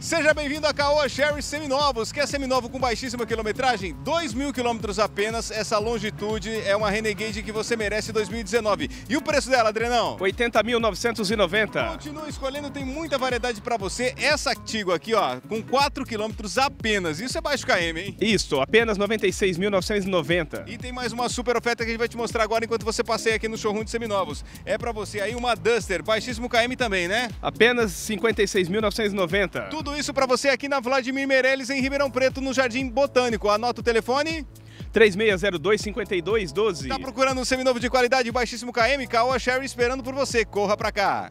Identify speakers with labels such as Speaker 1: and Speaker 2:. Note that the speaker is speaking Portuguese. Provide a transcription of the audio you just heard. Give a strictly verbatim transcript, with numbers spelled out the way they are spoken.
Speaker 1: Seja bem-vindo a Caoa Chery Seminovos. Quer seminovo com baixíssima quilometragem? dois mil quilômetros apenas. Essa longitude é uma Renegade que você merece dois mil e dezenove. E o preço dela, Adrenão?
Speaker 2: oitenta mil novecentos e noventa.
Speaker 1: Continua escolhendo, tem muita variedade para você. Essa Artigo aqui, ó, com quatro quilômetros apenas. Isso é baixo K M, hein?
Speaker 2: Isso, apenas noventa e seis mil novecentos e noventa.
Speaker 1: E tem mais uma super oferta que a gente vai te mostrar agora enquanto você passeia aqui no showroom de seminovos. É para você aí uma Duster, baixíssimo K M também, né?
Speaker 2: Apenas cinquenta e seis mil novecentos e noventa.
Speaker 1: Tudo isso para você aqui na Vladimir Meirelles, em Ribeirão Preto, no Jardim Botânico. Anota o telefone.
Speaker 2: três seis zero dois, cinco dois um dois.
Speaker 1: Tá procurando um seminovo de qualidade, baixíssimo K M? Caoa Chery esperando por você. Corra pra cá.